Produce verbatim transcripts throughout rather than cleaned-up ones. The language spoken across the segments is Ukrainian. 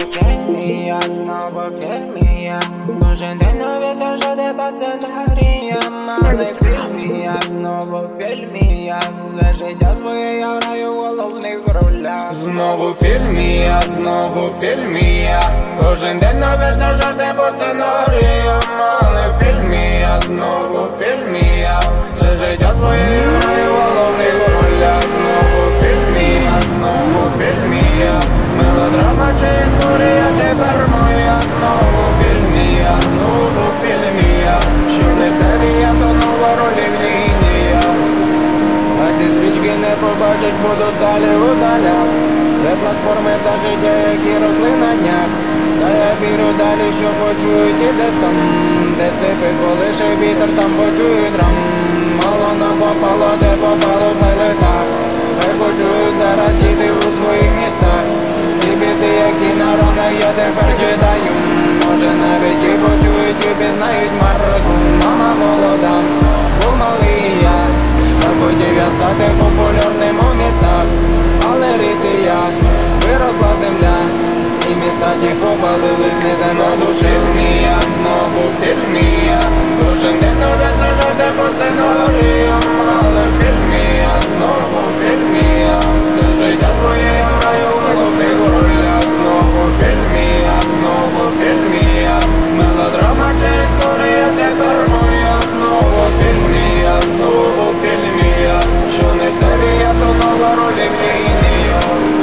фільмі я, знову в фільмі я. Кожен день нові сюжети по сценаріям. Але в фільмі я, знову в фільмі я. За життя своє я граю в головних ролях. Знову в фільмі я, знову в фільмі я. Кожен день нові сюжети по сценаріям. Але в фільмі я, знову в фільмі я. За життя своє я граю в головних ролях. Знову в фільмі я, знову в фільмі я. Мелодрама чи історія тепер моя. Знову в фільмі я, знову в фільмі я. Що не серія, то нова роль в лінія. А ці стрічки не побачать, будуть далі удаля. Це платформи за життя, які росли на днях. Та я вірю далі, що почують і десь там, де степи колише вітер, там почують рам. Мало нам попало, де попало в плейлистах. Хай почують зараз діти у своїх містах. Ці біди, які на ранах я тепер читаю. Може навіть і почують, і пізнають марку. Мама молода, був малий я. Захотів я стати популярним у містах. Але рісія, виросла земля. І міста ті попалились, не знову в фільмі я, знову в фільмі я. Кожен день нове сюжети по сценаріям. Але в фільмі я, знову в фільмі я. Це життя своє я граю в головних ролях. Знову в фільмі я, знову в фільмі я. Мелодрама чи історія тепер моя. Знову в фільмі я, знову в фільмі я. Що не серія, то нова роль в лінія.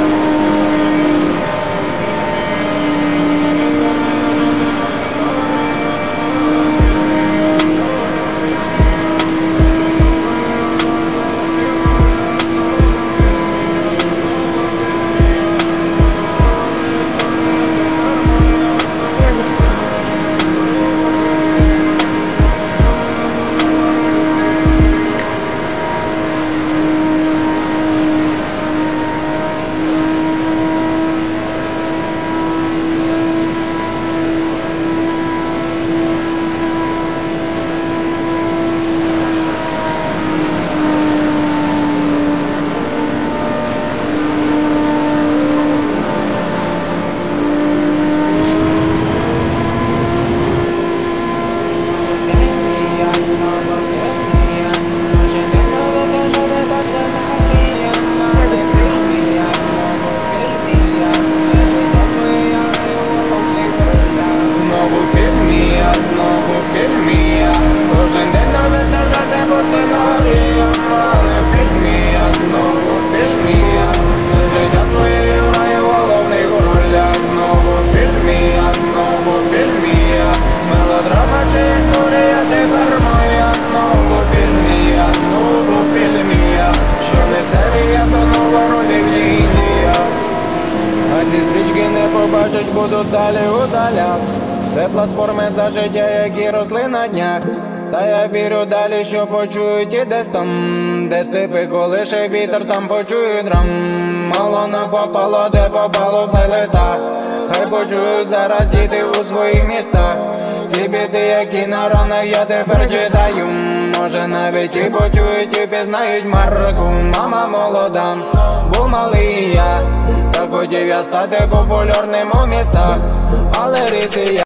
Ці стрічки не побачать, будуть далі удаля. Це платформи за життя, які росли на днях. Та я вірю далі, що почують і десь там, де степи колише вітер, там почують рам. Мало нам попало, де попало в плейлистах. Хай почують зараз діти у своїх містах. Ці біди, які на ранах я тепер читаю. Може навіть і почують, і пізнають марку. Мама молода, був малий я. Захотів я стати популярним у містах. Але рісія